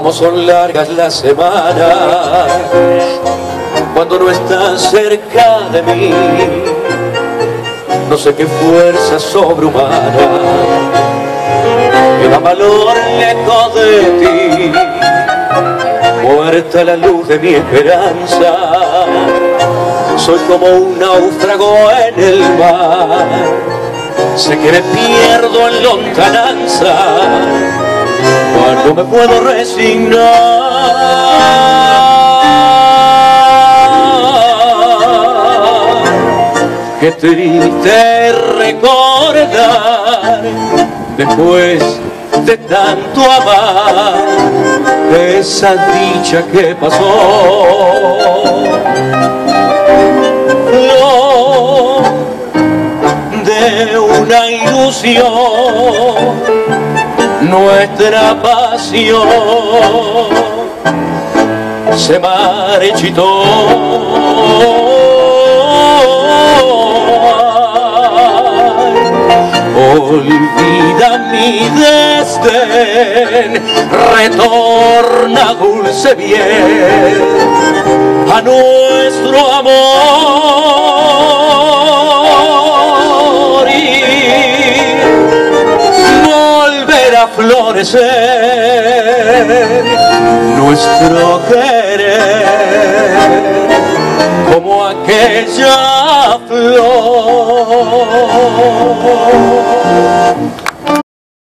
Cómo son largas las semanas cuando no estás cerca de mí. No sé qué fuerza sobrehumana me da valor lejos de ti. Muerta la luz de mi esperanza, soy como un náufrago en el mar. Sé que me pierdo en lontananza cuando me puedo resignar. Qué triste recordar después de tanto amar esa dicha que pasó. Flor de una ilusión, nuestra pasión se marchitó. Olvida mi desdén, retorna dulce bien a nuestro amor y volverá a florecer nuestro querer como aquella flor.